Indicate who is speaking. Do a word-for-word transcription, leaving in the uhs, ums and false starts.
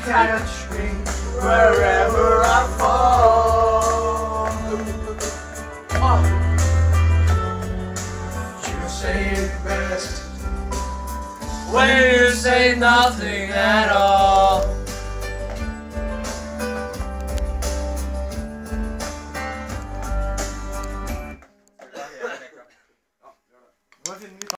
Speaker 1: catch me wherever I fall. Oh. You say it best when you say nothing at all.